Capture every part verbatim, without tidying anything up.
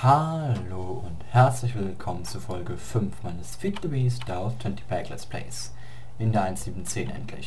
Hallo und herzlich willkommen zu Folge fünf meines Feed the Beast Stealth zwanzig Pack Let's Plays. In der eins sieben zehn endlich.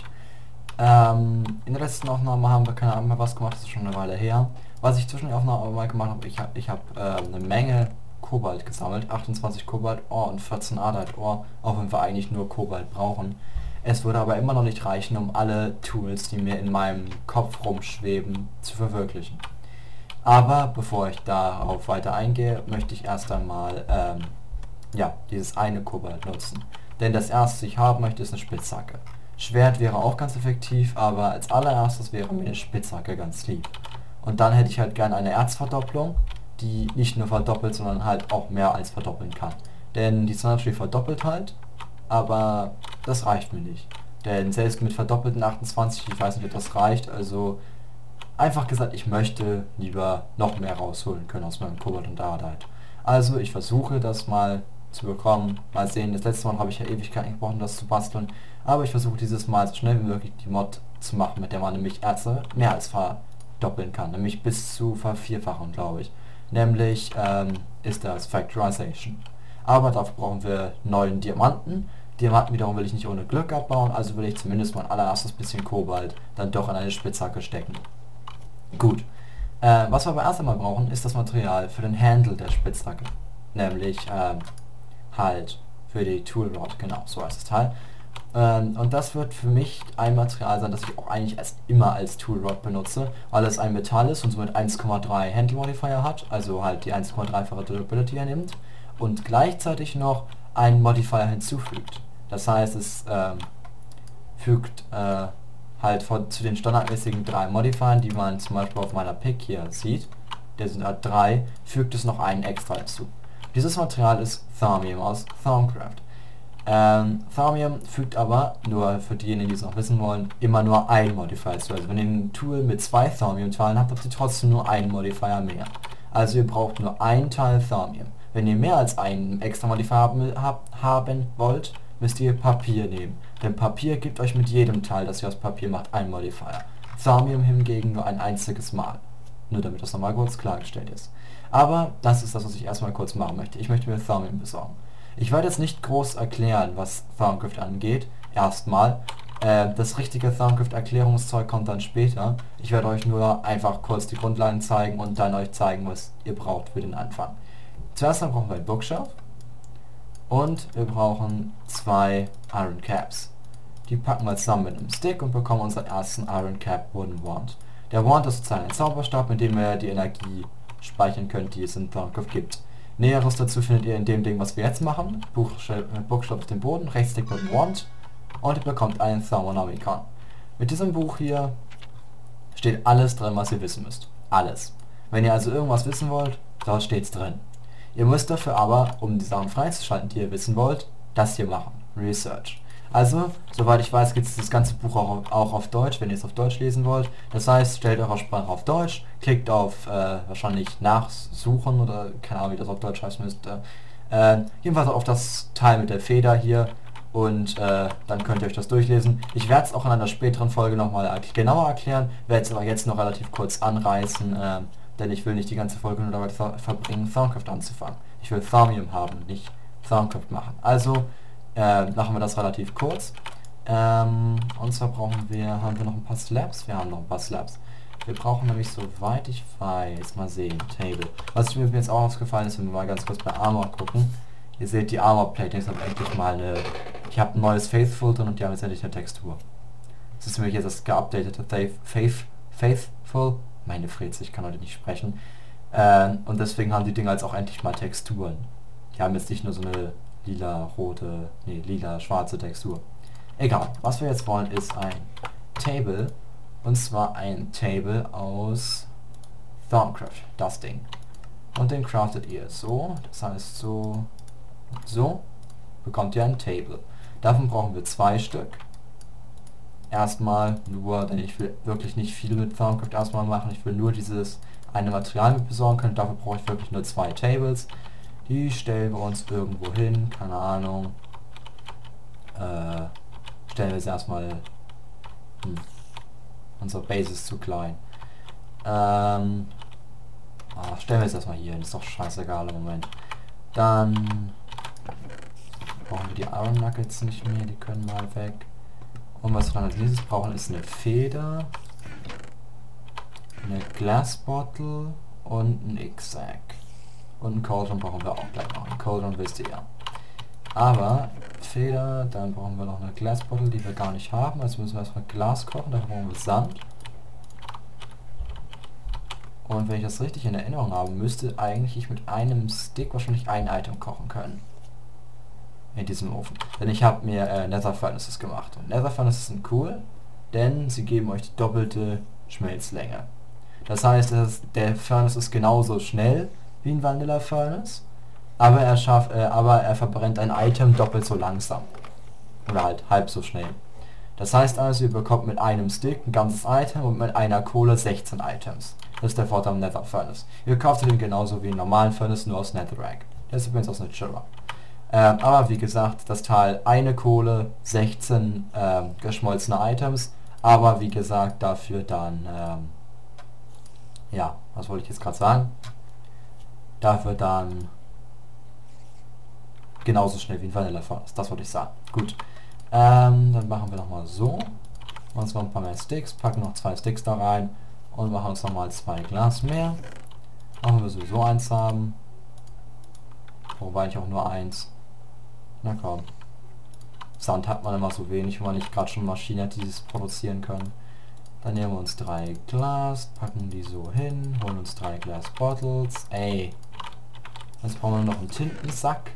Ähm, in der letzten Aufnahme haben wir keine Ahnung mehr was gemacht, das ist schon eine Weile her. Was ich zwischen den Aufnahmen mal gemacht habe, ich habe ich hab, äh, eine Menge Kobalt gesammelt. achtundzwanzig Kobalt Ore und vierzehn Adite Ore, auch wenn wir eigentlich nur Kobalt brauchen. Es würde aber immer noch nicht reichen, um alle Tools, die mir in meinem Kopf rumschweben, zu verwirklichen. Aber bevor ich darauf weiter eingehe, möchte ich erst einmal ähm, ja, dieses eine Kobalt nutzen. Denn das erste, was ich haben möchte, ist eine Spitzhacke. Schwert wäre auch ganz effektiv, aber als allererstes wäre mir eine Spitzhacke ganz lieb. Und dann hätte ich halt gerne eine Erzverdopplung, die nicht nur verdoppelt, sondern halt auch mehr als verdoppeln kann. Denn die Symmetry verdoppelt halt, aber das reicht mir nicht. Denn selbst mit verdoppelten achtundzwanzig, ich weiß nicht, ob das reicht, also einfach gesagt, ich möchte lieber noch mehr rausholen können aus meinem Kobalt und Adite. Also ich versuche das mal zu bekommen. Mal sehen, das letzte Mal habe ich ja Ewigkeiten gebraucht, das zu basteln. Aber ich versuche dieses Mal so schnell wie möglich die Mod zu machen, mit der man nämlich Erze mehr als verdoppeln kann. Nämlich bis zu vervierfachen, glaube ich. Nämlich ähm, ist das Factorization. Aber dafür brauchen wir neuen Diamanten. Diamanten wiederum will ich nicht ohne Glück abbauen, also will ich zumindest mein allererstes bisschen Kobalt dann doch in eine Spitzhacke stecken. Gut. Äh, was wir aber erst einmal brauchen, ist das Material für den Handle der Spitzhacke. Nämlich ähm, halt für die Tool Rod, genau, so heißt das Teil. Ähm, und das wird für mich ein Material sein, das ich auch eigentlich erst immer als Tool Rod benutze, weil es ein Metall ist und somit eins Komma drei Handle Modifier hat, also halt die eins Komma drei-fache Durability ernimmt und gleichzeitig noch einen Modifier hinzufügt. Das heißt, es ähm, fügt äh, halt von, zu den standardmäßigen drei Modifiern, die man zum Beispiel auf meiner Pick hier sieht, der sind halt drei, fügt es noch einen extra hinzu. Dieses Material ist Thaumium aus Thaumcraft. Ähm, Thaumium fügt aber, nur für diejenigen, die es noch wissen wollen, immer nur ein Modifier hinzu. Also wenn ihr ein Tool mit zwei Thaumium-Teilen habt, habt ihr trotzdem nur einen Modifier mehr. Also ihr braucht nur einen Teil Thaumium. Wenn ihr mehr als einen extra Modifier haben, hab, haben wollt, müsst ihr Papier nehmen. Denn Papier gibt euch mit jedem Teil, das ihr aus Papier macht, ein Modifier. Thaumium hingegen nur ein einziges Mal. Nur damit das nochmal kurz klargestellt ist. Aber das ist das, was ich erstmal kurz machen möchte. Ich möchte mir Thaumium besorgen. Ich werde jetzt nicht groß erklären, was Thaumcraft angeht. Erstmal. Äh, das richtige Thaumcraft-Erklärungszeug kommt dann später. Ich werde euch nur einfach kurz die Grundlagen zeigen und dann euch zeigen, was ihr braucht für den Anfang. Zuerst dann brauchen wir ein Bookshelf. Und wir brauchen zwei Iron Caps. Die packen wir zusammen mit einem Stick und bekommen unseren ersten Iron Cap Wooden Wand. Der Wand ist sozusagen ein Zauberstab, mit dem ihr die Energie speichern könnt, die es in Thaumcraft gibt. Näheres dazu findet ihr in dem Ding, was wir jetzt machen. Buchstabe auf dem Boden, Rechtsklick mit Wand und ihr bekommt einen Thermonomicon. Mit diesem Buch hier steht alles drin, was ihr wissen müsst. Alles. Wenn ihr also irgendwas wissen wollt, dort steht's drin. Ihr müsst dafür aber, um die Sachen freizuschalten, die ihr wissen wollt, das hier machen. Research. Also, soweit ich weiß, gibt es das ganze Buch auch, auch auf Deutsch, wenn ihr es auf Deutsch lesen wollt. Das heißt, stellt eure Sprache auf Deutsch, klickt auf äh, wahrscheinlich Nachsuchen oder keine Ahnung, wie das auf Deutsch heißen müsste. Äh, jedenfalls auf das Teil mit der Feder hier und äh, dann könnt ihr euch das durchlesen. Ich werde es auch in einer späteren Folge nochmal genauer erklären, werde es aber jetzt noch relativ kurz anreißen. Äh, Denn ich will nicht die ganze Folge nur damit ver verbringen, Thaumcraft anzufangen. Ich will Thaumium haben, nicht Thaumcraft machen. Also äh, machen wir das relativ kurz. Ähm, und zwar brauchen wir, haben wir noch ein paar Slabs? Wir haben noch ein paar Slabs. Wir brauchen nämlich, soweit ich weiß, mal sehen, Table. Was mir jetzt auch aufgefallen ist, wenn wir mal ganz kurz bei Armor gucken. Ihr seht die Armor Plate, ich habe endlich mal eine, ich habe ein neues Faithful drin und die haben jetzt endlich eine Textur. Das ist nämlich jetzt das geupdatete Faith, Faithful. Meine Fresse, ich kann heute nicht sprechen. Ähm, und deswegen haben die Dinger jetzt auch endlich mal Texturen. Die haben jetzt nicht nur so eine lila-rote, nee, lila-schwarze Textur. Egal, was wir jetzt wollen ist ein Table. Und zwar ein Table aus Thaumcraft, das Ding. Und den craftet ihr so, das heißt so, so, bekommt ihr ein Table. Davon brauchen wir zwei Stück. Erstmal nur, denn ich will wirklich nicht viel mit Thaumcraft erstmal machen, ich will nur dieses eine Material mit besorgen können, dafür brauche ich wirklich nur zwei Tables. Die stellen wir uns irgendwo hin, keine Ahnung. Äh, stellen wir es erstmal, hm, unsere Base ist zu klein. Ähm, Ah, stellen wir es erstmal hier hin, ist doch scheißegal im Moment. Dann brauchen wir die Iron Nuggets nicht mehr, die können mal weg. Und was wir dann als nächstes brauchen, ist eine Feder, eine Glass Bottle und ein X-Sack. Und ein Cauldron brauchen wir auch gleich noch. Ein Cauldron wisst ihr ja. Aber Feder, dann brauchen wir noch eine Glass Bottle, die wir gar nicht haben. Also müssen wir erstmal Glas kochen, dafür brauchen wir Sand. Und wenn ich das richtig in Erinnerung habe, müsste eigentlich ich mit einem Stick wahrscheinlich ein Item kochen können. In diesem Ofen. Denn ich habe mir äh, Nether Furnaces gemacht. Und Nether Furnaces sind cool, denn sie geben euch die doppelte Schmelzlänge. Das heißt, das, der Furnace ist genauso schnell wie ein Vanilla Furnace, aber er schafft, äh, aber er verbrennt ein Item doppelt so langsam. Oder halt halb so schnell. Das heißt also, ihr bekommt mit einem Stick ein ganzes Item und mit einer Kohle sechzehn Items. Das ist der Vorteil am Nether Furnace. Ihr kauft den genauso wie einen normalen Furnace, nur aus Netherrack. Der ist übrigens aus Natura. Ähm, aber wie gesagt, das Teil eine Kohle, sechzehn ähm, geschmolzene Items, aber wie gesagt dafür dann, ähm, ja, was wollte ich jetzt gerade sagen? Dafür dann genauso schnell wie ein Vanilla Furnace, das wollte ich sagen. Gut, ähm, dann machen wir nochmal so, uns noch ein paar mehr Sticks, packen noch zwei Sticks da rein und machen uns nochmal zwei Glas mehr. Machen wir sowieso eins haben, wobei ich auch nur eins. Na komm. Sand hat man immer so wenig, wenn man nicht gerade schon Maschinen hat, die es produzieren können. Dann nehmen wir uns drei Glas, packen die so hin, holen uns drei Glas Bottles. Ey. Jetzt brauchen wir noch einen Tintensack.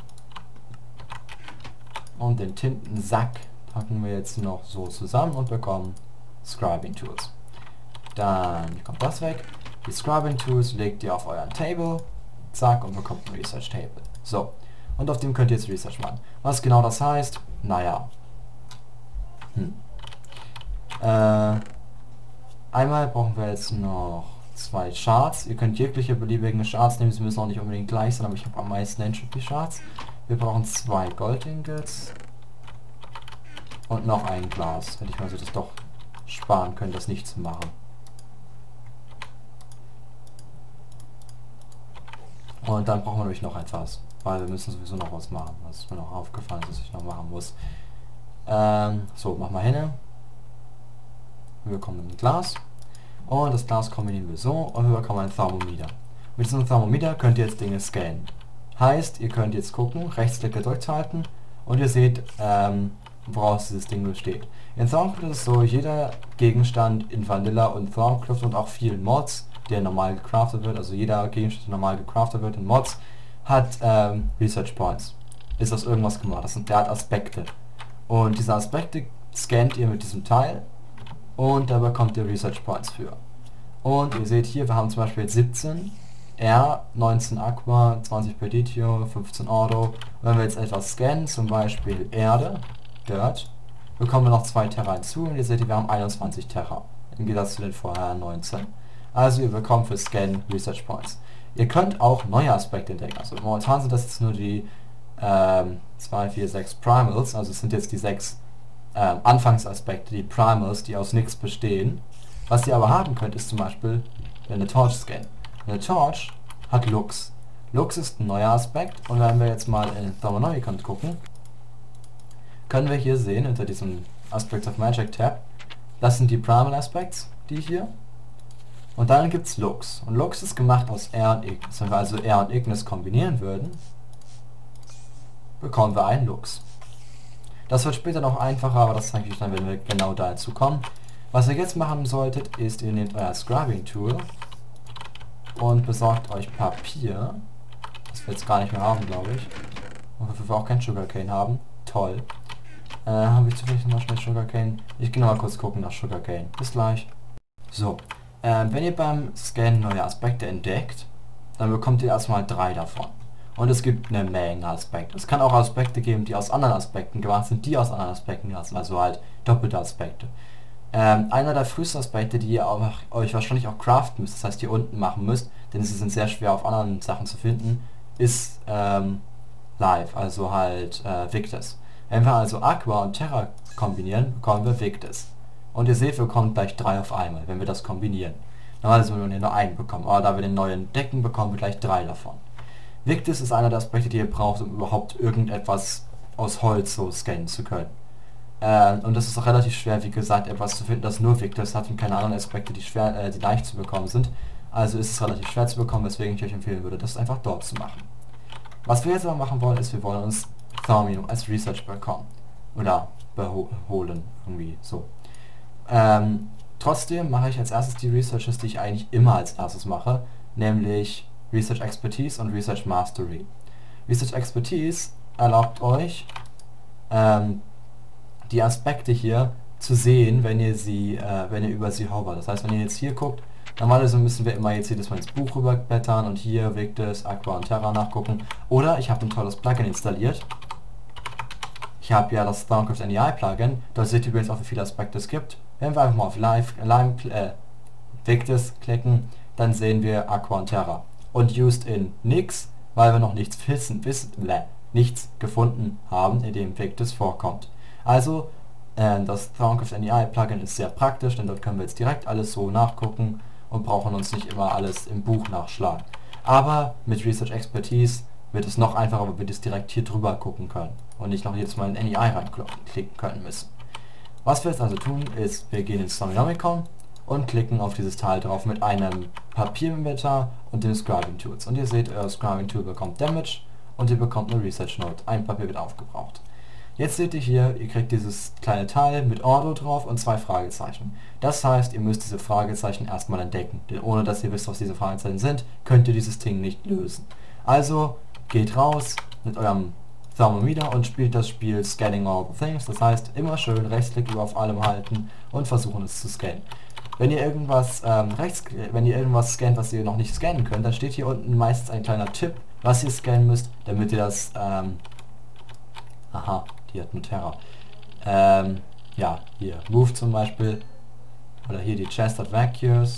Und den Tintensack packen wir jetzt noch so zusammen und bekommen Scribing Tools. Dann kommt das weg. Die Scribing Tools legt ihr auf euren Table. Zack, und bekommt ein Research Table. So. Und auf dem könnt ihr jetzt Research machen. Was genau das heißt? Naja. Hm. Äh, einmal brauchen wir jetzt noch zwei Charts. Ihr könnt jegliche beliebigen Charts nehmen. Sie müssen auch nicht unbedingt gleich sein, aber ich habe am meisten Entropy Charts. Wir brauchen zwei Gold Ingots. Und noch ein Glas. Hätte ich mal so das doch sparen können, das nicht zu machen. Und dann brauchen wir nämlich noch etwas. Weil wir müssen sowieso noch was machen. Das ist mir noch aufgefallen, dass ich noch machen muss. Ähm, so, mach mal hin. Wir bekommen ein Glas. Und das Glas kombinieren wir so. Und wir bekommen ein Thermometer. Mit diesem Thermometer könnt ihr jetzt Dinge scannen. Heißt, ihr könnt jetzt gucken, Rechtsklick gedrückt halten. Und ihr seht, ähm, woraus dieses Ding besteht. In Thermcraft ist es so, jeder Gegenstand in Vanilla und Thermcraft und auch vielen Mods, der normal gecraftet wird, also jeder Gegenstand, der normal gecraftet wird in Mods, hat ähm, Research Points. Ist aus irgendwas gemacht. Das sind, der hat Aspekte. Und diese Aspekte scannt ihr mit diesem Teil und da bekommt ihr Research Points für. Und ihr seht hier, wir haben zum Beispiel jetzt siebzehn R, neunzehn Aqua, zwanzig Peditio, fünfzehn Auto. Und wenn wir jetzt etwas scannen, zum Beispiel Erde, Dirt, bekommen wir noch zwei Terra hinzu und ihr seht, wir haben einundzwanzig Terra. Im Gegensatz zu den vorher neunzehn. Also ihr bekommt für Scan Research Points. Ihr könnt auch neue Aspekte entdecken. Also momentan sind das jetzt nur die ähm, zwei, vier, sechs Primals, also es sind jetzt die sechs ähm, Anfangsaspekte, die Primals, die aus nichts bestehen. Was ihr aber haben könnt, ist zum Beispiel eine Torch scannen. Eine Torch hat Lux. Lux ist ein neuer Aspekt und wenn wir jetzt mal in Thermonomicon gucken, können wir hier sehen, unter diesem Aspects of Magic Tab, das sind die Primal Aspects, die hier. Und dann gibt es Lux. Und Lux ist gemacht aus R und Ignis. Wenn wir also R und Ignis kombinieren würden, bekommen wir einen Lux. Das wird später noch einfacher, aber das zeige ich euch dann, wenn wir genau dazu kommen. Was ihr jetzt machen solltet, ist, ihr nehmt euer Scribing Tool und besorgt euch Papier. Das wir jetzt gar nicht mehr haben, glaube ich. Und wofür wir auch kein Sugarcane haben. Toll. Äh, habe ich zufällig noch schnell Sugarcane? Ich gehe noch mal kurz gucken nach Sugarcane. Bis gleich. So. Ähm, wenn ihr beim Scannen neue Aspekte entdeckt, dann bekommt ihr erstmal drei davon. Und es gibt eine Menge Aspekte. Es kann auch Aspekte geben, die aus anderen Aspekten gemacht sind, die aus anderen Aspekten gemacht sind, also halt doppelte Aspekte. Ähm, einer der frühesten Aspekte, die ihr auch, euch wahrscheinlich auch craften müsst, das heißt hier unten machen müsst, denn sie sind sehr schwer auf anderen Sachen zu finden, ist ähm, Live, also halt äh, Victus. Wenn wir also Aqua und Terra kombinieren, bekommen wir Victus. Und ihr seht, wir bekommen gleich drei auf einmal, wenn wir das kombinieren. Normalerweise würden wir nur einen bekommen, aber da wir den neuen Decken bekommen, wir gleich drei davon. Victus ist einer der Aspekte, die ihr braucht, um überhaupt irgendetwas aus Holz so scannen zu können. Äh, und das ist auch relativ schwer, wie gesagt, etwas zu finden, das nur Victus hat und keine anderen Aspekte, die schwer, äh, die leicht zu bekommen sind. Also ist es relativ schwer zu bekommen, weswegen ich euch empfehlen würde, das einfach dort zu machen. Was wir jetzt aber machen wollen, ist, wir wollen uns Thaumium als Research bekommen. Oder beholen, irgendwie so. Ähm, trotzdem mache ich als erstes die Researches, die ich eigentlich immer als erstes mache, nämlich Research Expertise und Research Mastery. Research Expertise erlaubt euch, ähm, die Aspekte hier zu sehen, wenn ihr sie, äh, wenn ihr über sie hovert. Das heißt, wenn ihr jetzt hier guckt, normalerweise müssen wir immer jetzt jedes Mal ins Buch rüberblättern und hier Victus, Aqua und Terra nachgucken. Oder ich habe ein tolles Plugin installiert. Ich habe ja das Thaumcraft N E I Plugin. Da seht ihr übrigens auch, wie viele Aspekte es gibt. Wenn wir einfach mal auf Live, Lime, äh, Victus klicken, dann sehen wir Aqua und Terra. Und used in nix, weil wir noch nichts wissen, wissen, äh, nichts gefunden haben, in dem Victus vorkommt. Also, äh, das Thaumcraft N E I Plugin ist sehr praktisch, denn dort können wir jetzt direkt alles so nachgucken und brauchen uns nicht immer alles im Buch nachschlagen. Aber mit Research Expertise wird es noch einfacher, weil wir das direkt hier drüber gucken können und nicht noch jedes Mal in N E I reinklicken können müssen. Was wir jetzt also tun, ist, wir gehen ins Thauminomicon und klicken auf dieses Teil drauf mit einem Papiermeter und den Scribing Tools. Und ihr seht, euer Scribing Tool bekommt Damage und ihr bekommt eine Research Note. Ein Papier wird aufgebraucht. Jetzt seht ihr hier, ihr kriegt dieses kleine Teil mit Ordo drauf und zwei Fragezeichen. Das heißt, ihr müsst diese Fragezeichen erstmal entdecken, denn ohne dass ihr wisst, was diese Fragezeichen sind, könnt ihr dieses Ding nicht lösen. Also geht raus mit eurem Thermometer und spielt das Spiel Scanning All the Things. Das heißt, immer schön Rechtsklick über auf allem halten und versuchen es zu scannen. Wenn ihr irgendwas ähm, rechts, wenn ihr irgendwas scannt, was ihr noch nicht scannen könnt, dann steht hier unten meistens ein kleiner Tipp, was ihr scannen müsst, damit ihr das ähm, aha, die hat mit Terra. Ähm, ja, hier Move zum Beispiel oder hier die Chest at Vacuous.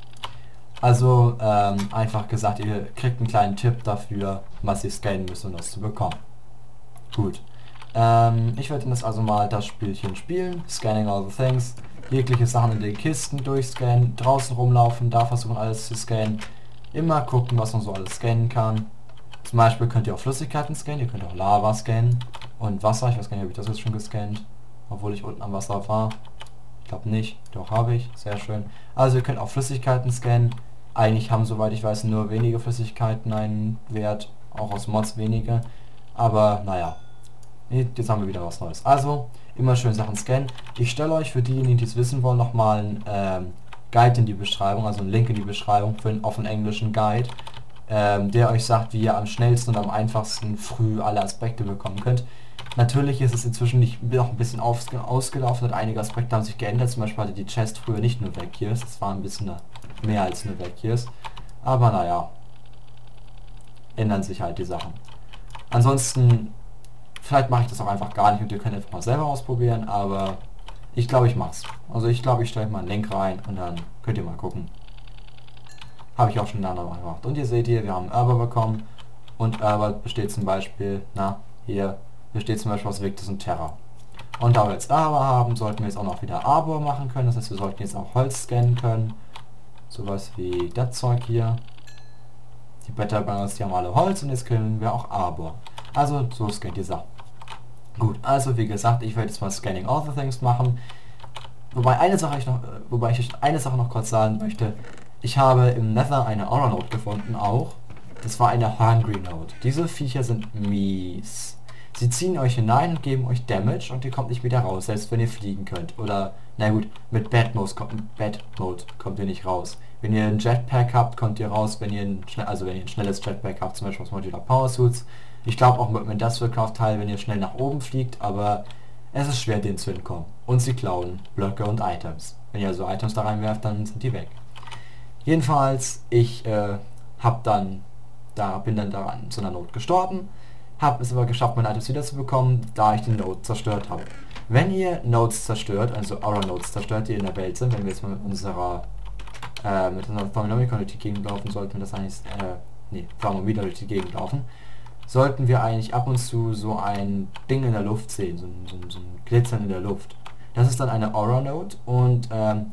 Also ähm, einfach gesagt, ihr kriegt einen kleinen Tipp dafür, was ihr scannen müsst, um das zu bekommen. Gut. Ähm, ich werde jetzt also mal das Spielchen spielen. Scanning all the things. Jegliche Sachen in den Kisten durchscannen. Draußen rumlaufen, da versuchen alles zu scannen. Immer gucken, was man so alles scannen kann. Zum Beispiel könnt ihr auch Flüssigkeiten scannen. Ihr könnt auch Lava scannen. Und Wasser. Ich weiß gar nicht, ob ich das jetzt schon gescannt. Obwohl ich unten am Wasser war. Ich glaube nicht. Doch, habe ich. Sehr schön. Also ihr könnt auch Flüssigkeiten scannen. Eigentlich haben, soweit ich weiß, nur wenige Flüssigkeiten einen Wert. Auch aus Mods wenige. Aber naja. Jetzt haben wir wieder was Neues. Also, immer schön Sachen scannen. Ich stelle euch für diejenigen, die es wissen wollen, nochmal einen ähm, Guide in die Beschreibung, also einen Link in die Beschreibung für einen offenen englischen Guide, ähm, der euch sagt, wie ihr am schnellsten und am einfachsten früh alle Aspekte bekommen könnt. Natürlich ist es inzwischen nicht noch ein bisschen aus, ausgelaufen und einige Aspekte haben sich geändert. Zum Beispiel hatte die Chest früher nicht nur Vacuous, das war ein bisschen mehr als nur Vacuous. Aber naja, ändern sich halt die Sachen. Ansonsten, vielleicht mache ich das auch einfach gar nicht und ihr könnt einfach mal selber ausprobieren, aber ich glaube, ich mach's. Also ich glaube, ich stelle mal einen Link rein und dann könnt ihr mal gucken. Habe ich auch schon ein andermal gemacht. Und ihr seht hier, wir haben Herber bekommen und Herber besteht zum Beispiel, na, hier besteht zum Beispiel aus Victus und Terra. Und da wir jetzt Herber haben, sollten wir jetzt auch noch wieder Arbor machen können. Das heißt, wir sollten jetzt auch Holz scannen können. Sowas wie das Zeug hier. Die Better Bangers, die haben alle Holz und jetzt können wir auch Arbor. Also so scannt die Sache. Gut, also wie gesagt, ich werde jetzt mal Scanning All the Things machen. Wobei eine Sache ich noch, wobei ich eine Sache noch kurz sagen möchte. Ich habe im Nether eine Aura Note gefunden auch. Das war eine Hungry Note. Diese Viecher sind mies. Sie ziehen euch hinein und geben euch Damage und ihr kommt nicht wieder raus, selbst wenn ihr fliegen könnt. Oder, na gut, mit Bad Mode kommt, Bad Mode kommt ihr nicht raus. Wenn ihr ein Jetpack habt, kommt ihr raus, wenn ihr ein, also wenn ihr ein schnelles Jetpack habt, zum Beispiel aus Modular Power Suits. Ich glaube auch mit dem Industrial Craft Teil, wenn ihr schnell nach oben fliegt, aber es ist schwer, denen zu entkommen. Und sie klauen Blöcke und Items. Wenn ihr also Items da reinwerft, dann sind die weg. Jedenfalls, ich äh, hab dann, da bin dann daran zu einer Note gestorben, habe es aber geschafft, meine Items wiederzubekommen, da ich den Node zerstört habe. Wenn ihr Nodes zerstört, also Aura Nodes zerstört, die in der Welt sind, wenn wir jetzt mal mit unserer äh, mit unserer Thauminomicon durch die Gegend laufen, sollten wir das eigentlich, äh, nee, Thermometer durch die Gegend laufen, sollten wir eigentlich ab und zu so ein Ding in der Luft sehen, so ein, so ein, so ein Glitzern in der Luft. Das ist dann eine Aura Node und ähm,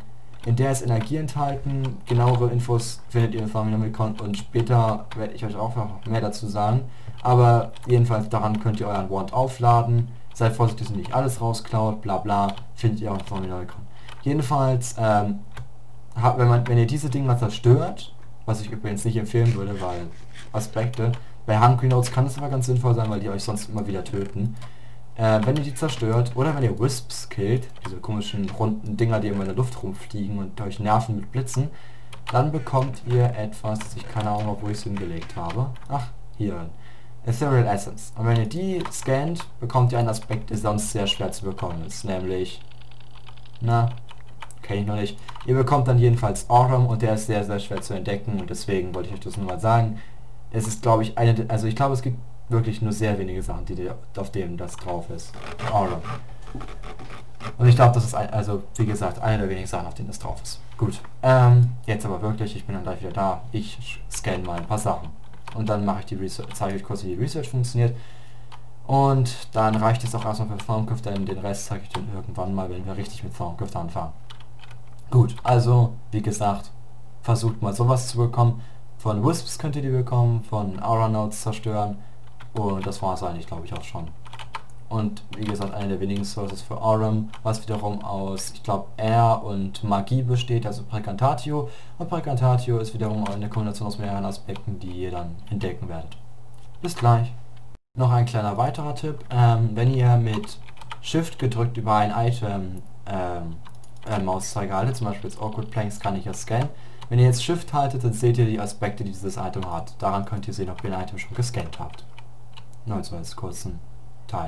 In der ist Energie enthalten. Genauere Infos findet ihr im Farming-Con und später werde ich euch auch noch mehr dazu sagen. Aber jedenfalls daran könnt ihr euren Wand aufladen. Seid vorsichtig, dass ihr nicht alles rausklaut, bla bla. Findet ihr auch im Farming-Con. Jedenfalls, ähm, wenn, man, wenn ihr diese Dinger zerstört, was ich übrigens nicht empfehlen würde, weil Aspekte, bei Hungry Nodes kann es aber ganz sinnvoll sein, weil die euch sonst immer wieder töten. Äh, wenn ihr die zerstört oder wenn ihr Wisps killt, diese komischen runden Dinger, die immer in der Luft rumfliegen und euch nerven mit Blitzen, dann bekommt ihr etwas, das ich keine Ahnung, wo ich es hingelegt habe. Ach, hier. Ethereal Essence. Und wenn ihr die scannt, bekommt ihr einen Aspekt, der sonst sehr schwer zu bekommen ist, nämlich... Na, kenne ich noch nicht. Ihr bekommt dann jedenfalls Autumn und der ist sehr, sehr schwer zu entdecken und deswegen wollte ich euch das nur mal sagen. Es ist, glaube ich, eine... Also ich glaube, es gibt wirklich nur sehr wenige Sachen, die auf dem das drauf ist. Autumn. Und ich glaube, das ist, ein, also wie gesagt, eine der wenigen Sachen, auf denen das drauf ist. Gut. Ähm, jetzt aber wirklich, ich bin dann gleich wieder da. Ich scanne mal ein paar Sachen. Und dann mache ich die Research, zeige ich kurz, wie die Research funktioniert. Und dann reicht es auch erstmal für Thaumcraft, denn den Rest zeige ich dann irgendwann mal, wenn wir richtig mit Thaumcraft anfangen. Gut, also, wie gesagt, versucht mal sowas zu bekommen. Von Wisps könnt ihr die bekommen, von Aura Nodes zerstören. Und das war es eigentlich, glaube ich, auch schon. Und wie gesagt, eine der wenigen Sources für Aurum, was wiederum aus, ich glaube, Air und Magie besteht, also Praecantatio. Und Praecantatio ist wiederum eine Kombination aus mehreren Aspekten, die ihr dann entdecken werdet. Bis gleich. Noch ein kleiner weiterer Tipp. Ähm, wenn ihr mit Shift gedrückt über ein Item ähm, äh, Mauszeiger haltet, zum Beispiel jetzt Awkward Planks kann ich ja scannen. Wenn ihr jetzt Shift haltet, dann seht ihr die Aspekte, die dieses Item hat. Daran könnt ihr sehen, ob ihr ein Item schon gescannt habt. Nur so als kurzen Teil.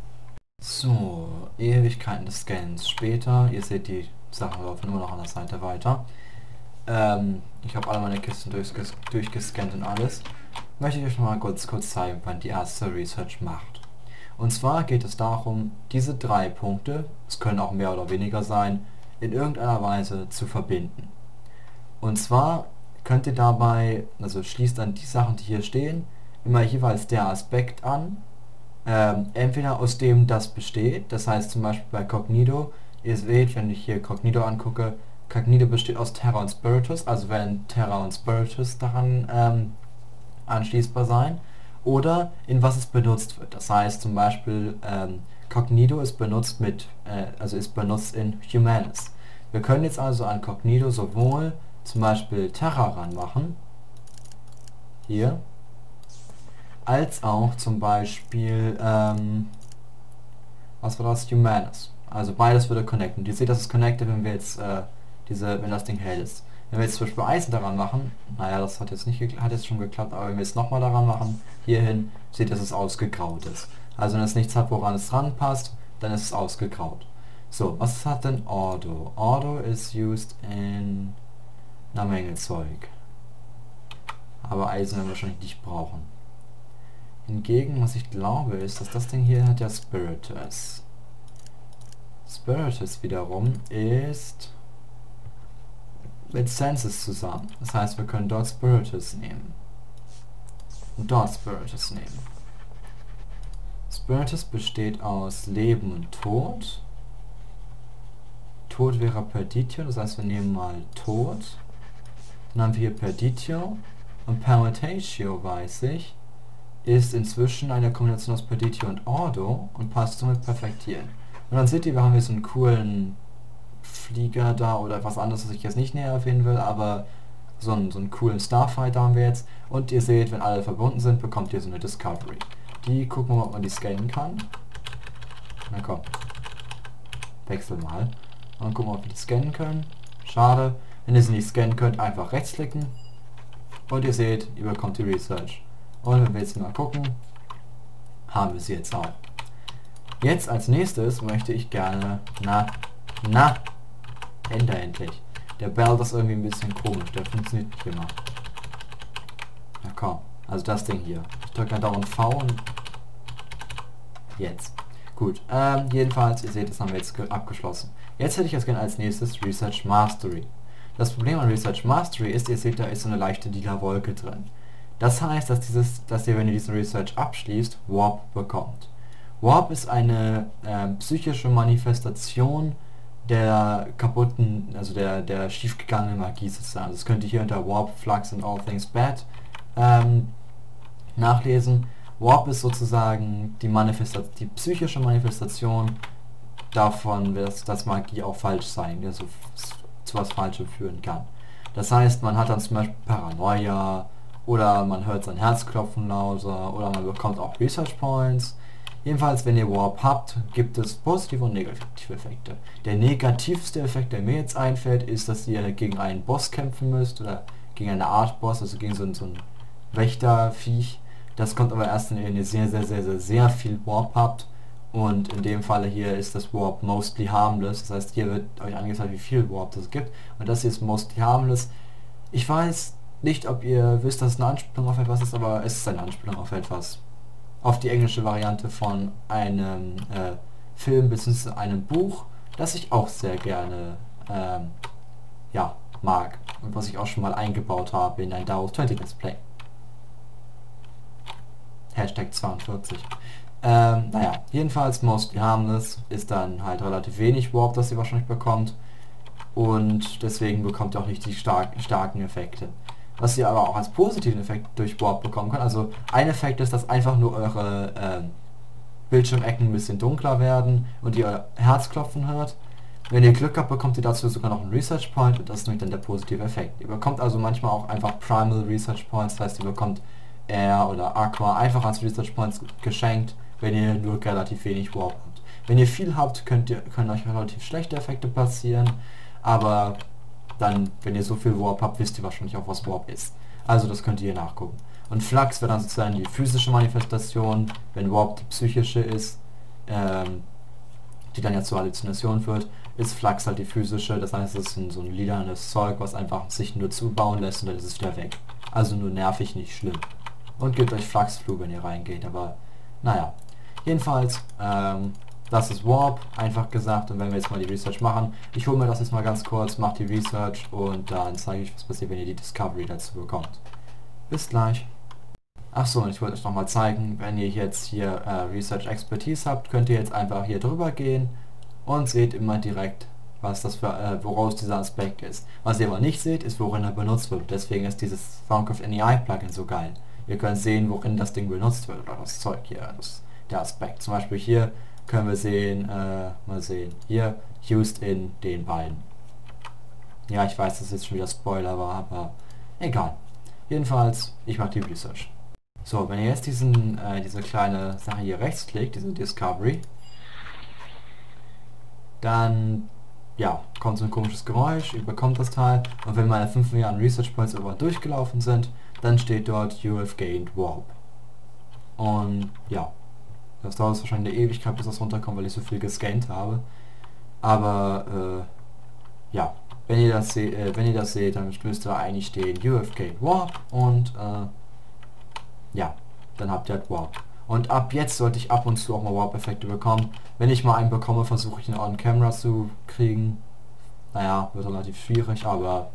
So, Ewigkeiten des Scans später. Ihr seht, die Sachen laufen immer noch an der Seite weiter. Ähm, ich habe alle meine Kisten durchges durchgescannt und alles. Möchte ich euch noch mal kurz, kurz zeigen, wann die erste Research macht. Und zwar geht es darum, diese drei Punkte, es können auch mehr oder weniger sein, in irgendeiner Weise zu verbinden. Und zwar könnt ihr dabei, also schließt dann die Sachen, die hier stehen, immer jeweils der Aspekt an, ähm, entweder aus dem das besteht, das heißt zum Beispiel bei Cognito, ihr seht, wenn ich hier Cognito angucke, Cognito besteht aus Terra und Spiritus, also werden Terra und Spiritus daran ähm, anschließbar sein, oder in was es benutzt wird, das heißt zum Beispiel ähm, Cognito ist benutzt mit, äh, also ist benutzt in Humanus. Wir können jetzt also an Cognito sowohl zum Beispiel Terra ranmachen, hier, als auch zum Beispiel, ähm, was war das? Humanus. Also beides würde connecten. Ihr seht, das ist connected, wenn wir jetzt, äh, diese, wenn das Ding hell ist. Wenn wir jetzt zum Beispiel Eisen daran machen, naja, das hat jetzt nicht hat jetzt schon geklappt, aber wenn wir es nochmal daran machen, hierhin, seht ihr, dass es ausgegraut ist. Also wenn es nichts hat, woran es dran passt, dann ist es ausgegraut. So, was hat denn Ordo? Ordo is used in einer Menge Zeug. Aber Eisen werden wir wahrscheinlich nicht brauchen. Hingegen, was ich glaube, ist, dass das Ding hier hat ja Spiritus. Spiritus wiederum ist mit Senses zusammen. Das heißt, wir können dort Spiritus nehmen. Und dort Spiritus nehmen. Spiritus besteht aus Leben und Tod. Tod wäre Perditio, das heißt, wir nehmen mal Tod. Dann haben wir hier Perditio. Und Permutatio, weiß ich, ist inzwischen eine Kombination aus Perditio und Ordo und passt somit perfekt hier hin. Und dann seht ihr, wir haben hier so einen coolen Flieger da oder was anderes, was ich jetzt nicht näher erwähnen will, aber so einen, so einen coolen Starfighter haben wir jetzt. Und ihr seht, wenn alle verbunden sind, bekommt ihr so eine Discovery. Die gucken wir mal, ob man die scannen kann. Na komm. Wechsel mal. Und dann gucken wir, ob wir die scannen können. Schade. Wenn ihr sie nicht scannen könnt, einfach rechtsklicken. Und ihr seht, ihr bekommt die Research. Und wenn wir jetzt mal gucken, haben wir sie jetzt auch. Jetzt als nächstes möchte ich gerne, na, na, Ende endlich. Der Bell ist irgendwie ein bisschen komisch, der funktioniert nicht immer. Na komm, also das Ding hier. Ich drücke dann dauernd V und jetzt. Gut, ähm, jedenfalls, ihr seht, das haben wir jetzt abgeschlossen. Jetzt hätte ich jetzt gerne als nächstes Research Mastery. Das Problem an Research Mastery ist, ihr seht, da ist so eine leichte lila Wolke drin. Das heißt, dass, dieses, dass ihr, wenn ihr diesen Research abschließt, Warp bekommt. Warp ist eine äh, psychische Manifestation der kaputten, also der, der schiefgegangenen Magie sozusagen. Das könnt ihr hier unter Warp, Flux and All Things Bad ähm, nachlesen. Warp ist sozusagen die, Manifestation, die psychische Manifestation davon, dass, dass Magie auch falsch sein, also zu was Falschem führen kann. Das heißt, man hat dann zum Beispiel Paranoia oder man hört sein Herzklopfen lauter oder man bekommt auch Research Points. Jedenfalls, wenn ihr Warp habt, gibt es positive und negative Effekte. Der negativste Effekt, der mir jetzt einfällt, ist, dass ihr gegen einen Boss kämpfen müsst oder gegen eine Art Boss, also gegen so, so ein Wächterviech. Das kommt aber erst, wenn ihr sehr, sehr, sehr, sehr, sehr viel Warp habt. Und in dem Falle hier ist das Warp mostly harmless. Das heißt, hier wird euch angezeigt, wie viel Warp es gibt. Und das hier ist mostly harmless. Ich weiß nicht, ob ihr wisst, dass es eine Anspielung auf etwas ist, aber es ist eine Anspielung auf etwas. Auf die englische Variante von einem äh, Film bzw. einem Buch, das ich auch sehr gerne ähm, ja, mag. Und was ich auch schon mal eingebaut habe in ein Dao zwanzig Let's Play. Hashtag zweiundvierzig. Ähm, naja, jedenfalls mostly harmless ist dann halt relativ wenig Warp, das ihr wahrscheinlich bekommt. Und deswegen bekommt ihr auch nicht die stark, starken Effekte. Was ihr aber auch als positiven Effekt durch Warp bekommen könnt. Also ein Effekt ist, dass einfach nur eure äh, Bildschirmecken ein bisschen dunkler werden und ihr euer Herzklopfen hört. Wenn ihr Glück habt, bekommt ihr dazu sogar noch einen Research Point und das ist nämlich dann der positive Effekt. Ihr bekommt also manchmal auch einfach Primal Research Points, das heißt ihr bekommt Air oder Aqua einfach als Research Points geschenkt, wenn ihr nur relativ wenig Warp habt. Wenn ihr viel habt, könnt ihr, können euch relativ schlechte Effekte passieren, aber dann, wenn ihr so viel Warp habt, wisst ihr wahrscheinlich auch, was Warp ist. Also das könnt ihr hier nachgucken. Und Flux wäre dann sozusagen die physische Manifestation, wenn Warp die psychische ist, ähm, die dann ja zur Halluzination führt, ist Flux halt die physische, das heißt, es ist ein, so ein lilanes Zeug, was einfach sich nur zubauen lässt und dann ist es wieder weg. Also nur nervig, nicht schlimm. Und gebt euch Fluxflu, wenn ihr reingeht, aber naja. Jedenfalls, ähm, das ist Warp, einfach gesagt, und wenn wir jetzt mal die Research machen, ich hole mir das jetzt mal ganz kurz, mache die Research und dann zeige ich, was passiert, wenn ihr die Discovery dazu bekommt. Bis gleich. Achso, und ich wollte euch nochmal zeigen, wenn ihr jetzt hier äh, Research Expertise habt, könnt ihr jetzt einfach hier drüber gehen und seht immer direkt, was das für, äh, woraus dieser Aspekt ist. Was ihr aber nicht seht, ist, worin er benutzt wird. Deswegen ist dieses Thaumcraft N E I Plugin so geil. Ihr könnt sehen, worin das Ding benutzt wird, oder das Zeug hier, das, der Aspekt. Zum Beispiel hier können wir sehen, äh, mal sehen, hier, used in den beiden. Ja, ich weiß, dass jetzt schon wieder Spoiler war, aber egal. Jedenfalls, ich mache die Research. So, wenn ihr jetzt diesen, äh, diese kleine Sache hier rechts klickt, diese Discovery, dann, ja, kommt so ein komisches Geräusch, ihr bekommt das Teil, und wenn meine fünf Milliarden Research Points über durchgelaufen sind, dann steht dort, you have gained Warp. Und, ja, das dauert wahrscheinlich eine Ewigkeit, bis das runterkommt, weil ich so viel gescannt habe. Aber, äh, ja, wenn ihr das seht, äh, wenn ihr das seht, dann müsste da eigentlich stehen, you have gained Warp, und, äh, ja, dann habt ihr halt Warp. Und ab jetzt sollte ich ab und zu auch mal Warp-Effekte bekommen. Wenn ich mal einen bekomme, versuche ich ihn on Camera zu kriegen. Naja, wird relativ schwierig, aber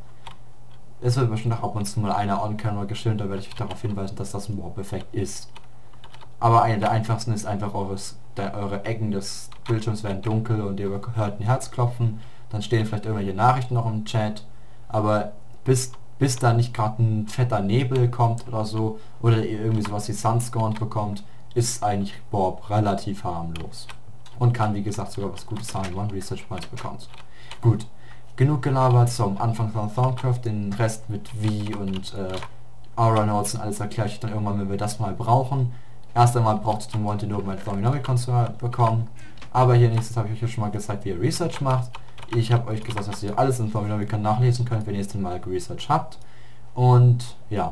es wird bestimmt auch ab und zu mal einer on Camera geschildert, da werde ich euch darauf hinweisen, dass das ein Warp-Effekt ist. Aber einer der einfachsten ist einfach, eures, der, eure Ecken des Bildschirms werden dunkel und ihr hört ein Herzklopfen. Dann stehen vielleicht irgendwelche Nachrichten noch im Chat. Aber bis bis da nicht gerade ein fetter Nebel kommt oder so, oder ihr irgendwie sowas wie Sunscorn bekommt, ist eigentlich Warp relativ harmlos. Und kann, wie gesagt, sogar was Gutes haben, wenn man Research Points bekommt. Gut, genug gelabert zum Anfang von Thaumcraft, den Rest mit wie und äh, Aura Notes und alles erkläre ich dann irgendwann, wenn wir das mal brauchen. Erst einmal braucht ihr den Monty nur, um ein Thauminomicon zu bekommen. Aber hier nächstes habe ich euch ja schon mal gezeigt, wie ihr Research macht. Ich habe euch gesagt, dass ihr alles in Thauminomicon nachlesen könnt, wenn ihr es dann mal geresearched habt. Und ja,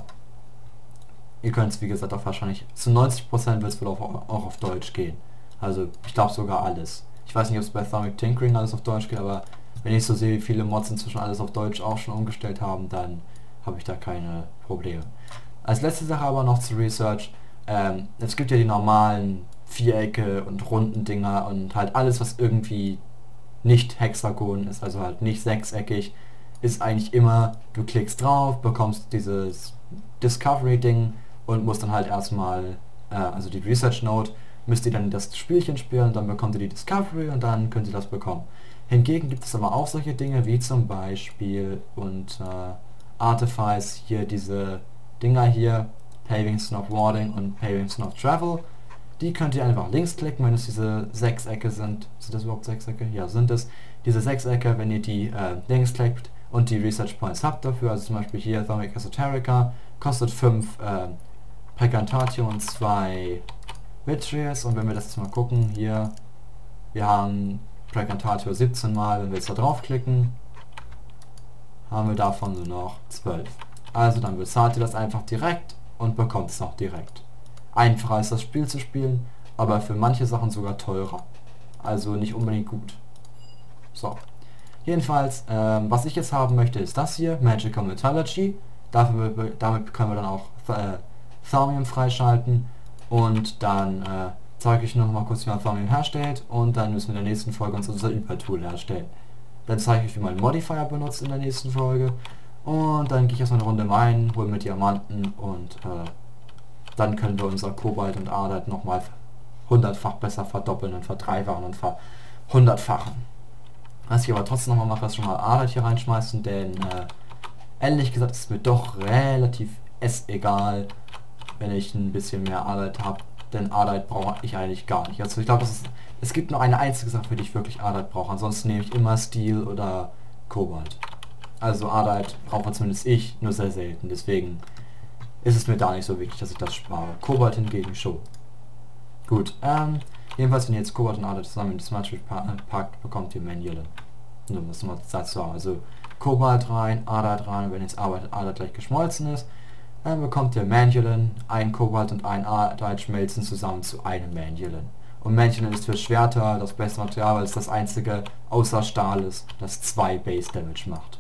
ihr könnt es, wie gesagt, auch wahrscheinlich zu neunzig Prozent wird es wohl auch, auch auf Deutsch gehen. Also ich glaube sogar alles. Ich weiß nicht, ob es bei Thaumic Tinkering alles auf Deutsch geht, aber wenn ich so sehe, wie viele Mods inzwischen alles auf Deutsch auch schon umgestellt haben, dann habe ich da keine Probleme. Als letzte Sache aber noch zu Research. Ähm, es gibt ja die normalen Vierecke und runden Dinger und halt alles, was irgendwie nicht Hexagon ist, also halt nicht sechseckig, ist eigentlich immer, du klickst drauf, bekommst dieses Discovery-Ding und musst dann halt erstmal, äh, also die Research Note, müsst ihr dann das Spielchen spielen, dann bekommt ihr die Discovery und dann könnt ihr das bekommen. Hingegen gibt es aber auch solche Dinge wie zum Beispiel unter Artifice hier diese Dinger hier, Paving, Snob Warding und Paving, Snob Travel. Die könnt ihr einfach links klicken, wenn es diese Sechsecke sind. Sind das überhaupt Sechsecke? Ja, sind es. Diese Sechsecke, wenn ihr die äh, links klickt und die Research Points habt dafür, also zum Beispiel hier Thermic Esoterica, kostet fünf äh, Precantatio und zwei Vitrias. Und wenn wir das jetzt mal gucken, hier, wir haben Precantatio siebzehn Mal, wenn wir jetzt da draufklicken, haben wir davon nur noch zwölf. Also dann bezahlt ihr das einfach direkt und bekommt es noch direkt. Einfacher ist das Spiel zu spielen, aber für manche Sachen sogar teurer. Also nicht unbedingt gut. So. Jedenfalls, ähm, was ich jetzt haben möchte, ist das hier, Magical Metallurgy. Dafür, damit können wir dann auch äh, Thaumium freischalten. Und dann äh, zeige ich noch mal kurz, wie man Thaumium herstellt. Und dann müssen wir in der nächsten Folge uns unser Hyper-Tool herstellen. Dann zeige ich, wie man Modifier benutzt in der nächsten Folge. Und dann gehe ich erstmal eine Runde rein, hole mir Diamanten und äh, dann können wir unser Kobalt und Ardite nochmal hundertfach besser verdoppeln und verdreifachen und verhundertfachen. Was ich aber trotzdem nochmal mache, ist schon mal Ardite hier reinschmeißen, denn äh, ehrlich gesagt ist es mir doch relativ egal, wenn ich ein bisschen mehr Ardite habe, denn Ardite brauche ich eigentlich gar nicht. Also ich glaube, es gibt nur eine einzige Sache, für die ich wirklich Ardite brauche, ansonsten nehme ich immer Steel oder Kobalt. Also Ardite brauche zumindest ich, nur sehr selten, deswegen ist es mir da nicht so wichtig, dass ich das spare. Kobalt hingegen schon. Gut, ähm, jedenfalls wenn ihr jetzt Kobalt und Ardite zusammen in das Matrix packt, bekommt ihr manuelle. Nur was man dazu sagen. Also Kobalt rein, Ardite rein, wenn jetzt Ardite gleich geschmolzen ist, dann bekommt ihr Manualen, ein Kobalt und ein Ardite schmelzen zusammen zu einem Manualen. Und Manualen ist für Schwerter das beste Material, weil es das einzige außer Stahl ist, das zwei Base Damage macht.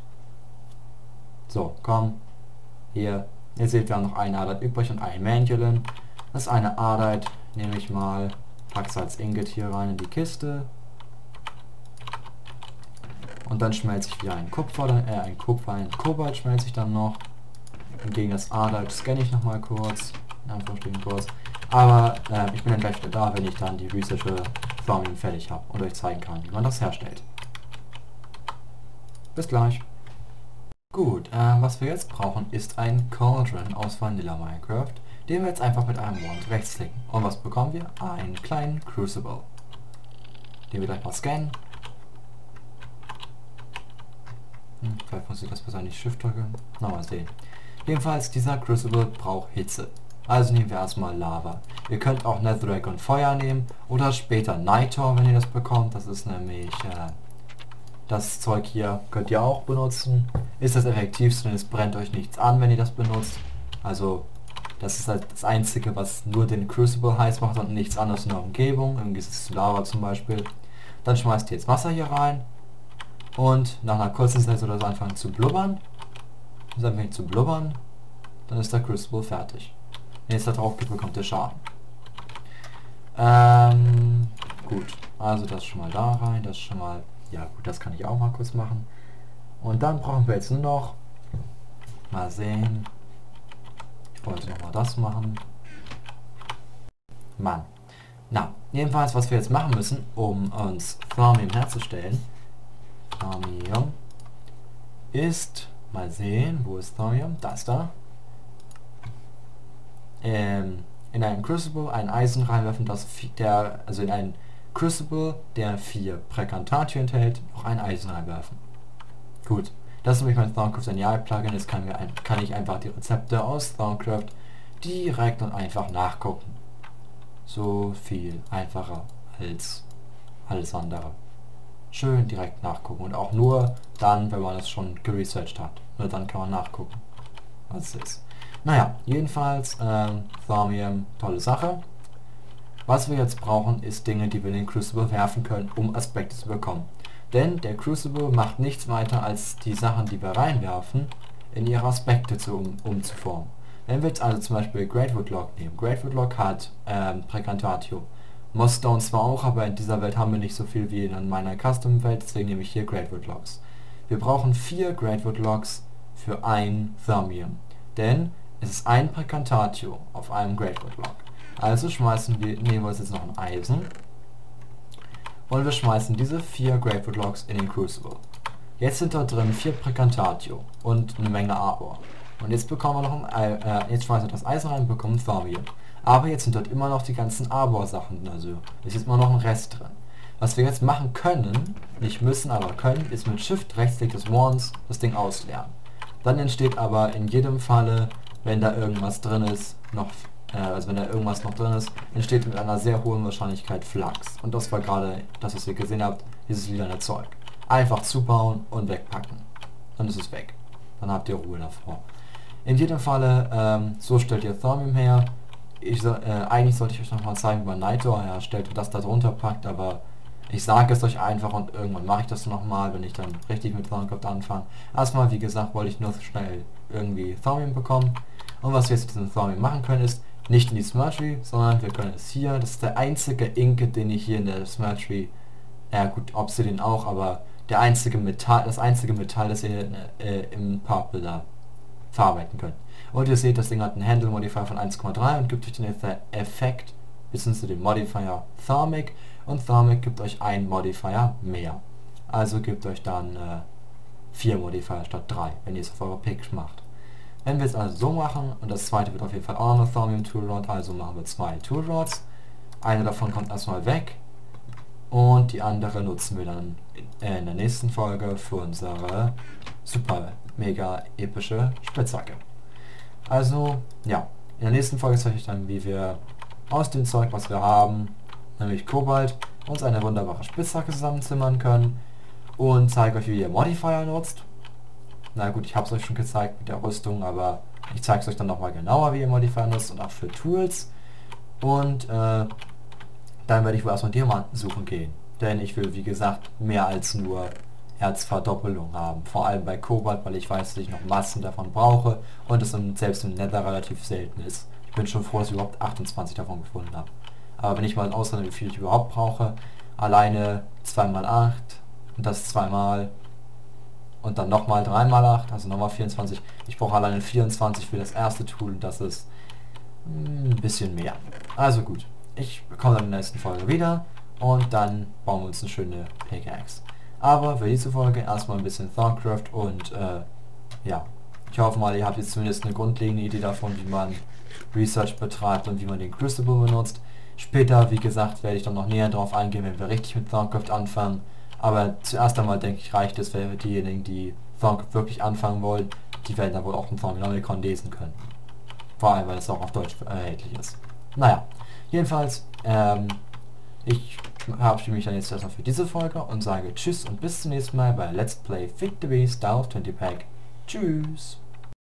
So, komm, hier. Ihr seht, wir haben noch ein Ardite übrig und ein Manualen. Das ist eine Ardite, nehme ich mal, packe es als Ingot hier rein in die Kiste. Und dann schmelze ich wieder ein Kupfer, dann, äh, ein Kupfer, ein Kobalt schmelze ich dann noch. Und gegen das Ardite scanne ich nochmal kurz. In Anführungsstrichen kurz. Aber äh, ich bin dann gleich wieder da, wenn ich dann die Research Thaumium fertig habe und euch zeigen kann, wie man das herstellt. Bis gleich. Gut, äh, was wir jetzt brauchen, ist ein Cauldron aus Vanilla Minecraft, den wir jetzt einfach mit einem Wand rechtsklicken. Und was bekommen wir? Einen kleinen Crucible. Den wir gleich mal scannen. Hm, vielleicht muss ich das besser nicht Shift drücken. Na, mal sehen. Jedenfalls, dieser Crucible braucht Hitze. Also nehmen wir erstmal Lava. Ihr könnt auch Netherrack und Feuer nehmen oder später Nitor, wenn ihr das bekommt. Das ist nämlich... Äh, Das Zeug hier könnt ihr auch benutzen. Ist das effektivste, denn es brennt euch nichts an, wenn ihr das benutzt. Also das ist halt das Einzige, was nur den Crucible heiß macht und nichts anderes in der Umgebung. Irgendwie ist es Lava zum Beispiel. Dann schmeißt ihr jetzt Wasser hier rein. Und nach einer kurzen Zeit soll das anfangen zu blubbern. Wenn es anfängt zu blubbern, dann ist der Crucible fertig. Wenn ihr jetzt da drauf geht, bekommt ihr Schaden. Ähm, gut, also das schon mal da rein, das schon mal... Ja gut, das kann ich auch mal kurz machen. Und dann brauchen wir jetzt nur noch... Mal sehen. Ich wollte noch mal das machen. Mann. Na, jedenfalls, was wir jetzt machen müssen, um uns Thaumium herzustellen. Thaumium ist... Mal sehen, wo ist Thaumium? Das da. Ähm, in einen Crucible ein Eisen reinwerfen, das der... Also in einen... Crucible, der vier Precantatio enthält, noch ein Eisen reinwerfen. Gut, das ist nämlich mein Thaumcraft Genial Plugin, jetzt kann, wir ein, kann ich einfach die Rezepte aus Thaumcraft direkt und einfach nachgucken. So viel einfacher als alles andere. Schön direkt nachgucken und auch nur dann, wenn man es schon geresearched hat. Nur dann kann man nachgucken, was es ist. Naja, jedenfalls, ähm, Thaumium, tolle Sache. Was wir jetzt brauchen, ist Dinge, die wir in den Crucible werfen können, um Aspekte zu bekommen. Denn der Crucible macht nichts weiter, als die Sachen, die wir reinwerfen, in ihre Aspekte zu, um, umzuformen. Wenn wir jetzt also zum Beispiel Greatwood Log nehmen. Greatwood Log hat ähm, Precantatio. Mossstone zwar auch, aber in dieser Welt haben wir nicht so viel wie in meiner Custom-Welt, deswegen nehme ich hier Greatwood Logs. Wir brauchen vier Greatwood Logs für ein Thaumium. Denn es ist ein Precantatio auf einem Greatwood Log. Also schmeißen wir, nehmen wir uns jetzt noch ein Eisen Und wir schmeißen diese vier Grapefruit Logs in den Crucible. Jetzt sind da drin vier Precantatio und eine Menge Arbor. Und jetzt bekommen wir noch ein, äh, jetzt schmeißen wir das Eisen rein und bekommen Thaumium. Aber jetzt sind dort immer noch die ganzen Arbor-Sachen drin, also es ist immer noch ein Rest drin. Was wir jetzt machen können, nicht müssen, aber können, ist mit Shift Rechtsklick des Wands das Ding ausleeren. Dann entsteht aber in jedem Falle, wenn da irgendwas drin ist, noch, äh, also wenn da irgendwas noch drin ist, entsteht mit einer sehr hohen Wahrscheinlichkeit Flachs. Und das war gerade das, was ihr gesehen habt, dieses lilane Zeug. Einfach zubauen und wegpacken. Dann ist es weg. Dann habt ihr Ruhe davor. In jedem Falle, ähm, so stellt ihr Thaumium her. Ich so, äh, eigentlich sollte ich euch noch mal zeigen, wie man Nightor herstellt und das da drunter packt, aber ich sage es euch einfach und irgendwann mache ich das nochmal, wenn ich dann richtig mit Thaumcraft anfange. Erstmal, wie gesagt, wollte ich nur schnell irgendwie Thaumium bekommen. Und was wir jetzt mit diesem Thaumium machen können, ist nicht in die Smurgery, sondern wir können es hier, das ist der einzige Inket, den ich hier in der Smurgery, ja gut, Obsidian auch, aber der einzige Metall, das einzige Metall, das ihr äh, im Purple da verarbeiten könnt. Und ihr seht, das Ding hat einen Handle Modifier von eins Komma drei und gibt euch den Effekt bzw. den Modifier Thermic, und Thermic gibt euch einen Modifier mehr. Also gibt euch dann äh, vier Modifier statt drei, wenn ihr es auf eure Pick macht. Wenn wir es also so machen, und das zweite wird auf jeden Fall auch noch eine Thaumium Tool Rod, also machen wir zwei Tool Rods. Eine davon kommt erstmal weg und die andere nutzen wir dann in, äh, in der nächsten Folge für unsere super mega epische Spitzhacke. Also, ja, in der nächsten Folge zeige ich dann, wie wir aus dem Zeug, was wir haben, nämlich Kobalt, uns eine wunderbare Spitzhacke zusammenzimmern können und zeige euch, wie ihr Modifier nutzt. Na gut, ich habe es euch schon gezeigt mit der Rüstung, aber ich zeige es euch dann nochmal genauer, wie ihr Modifier nutzt und auch für Tools. Und äh, dann werde ich wohl erstmal Diamanten suchen gehen, denn ich will, wie gesagt, mehr als nur Erzverdoppelung haben. Vor allem bei Kobalt, weil ich weiß, dass ich noch Massen davon brauche und es selbst im Nether relativ selten ist. Ich bin schon froh, dass ich überhaupt achtundzwanzig davon gefunden habe. Aber wenn ich mal ausrechne, wie viel ich überhaupt brauche, alleine zwei mal acht und das zweimal und dann nochmal drei mal acht, also nochmal vierundzwanzig. Ich brauche alleine vierundzwanzig für das erste Tool und das ist ein bisschen mehr. Also gut, ich komme dann in der nächsten Folge wieder und dann bauen wir uns eine schöne Pickaxe. Aber für diese Folge erstmal ein bisschen Thaumcraft und äh, ja, ich hoffe mal, ihr habt jetzt zumindest eine grundlegende Idee davon, wie man Research betreibt und wie man den Crucible benutzt. Später, wie gesagt, werde ich dann noch näher drauf eingehen, wenn wir richtig mit Thaumcraft anfangen. Aber zuerst einmal denke ich, reicht es für diejenigen, die Thaumcraft wirklich anfangen wollen. Die werden dann wohl auch ein Thauminomicon lesen können. Vor allem, weil es auch auf Deutsch erhältlich ist. Naja, jedenfalls, ähm, ich verabschiede mich dann jetzt erstmal für diese Folge und sage Tschüss und bis zum nächsten Mal bei Let's Play Fit the Beast Down zwanzig Pack. Tschüss!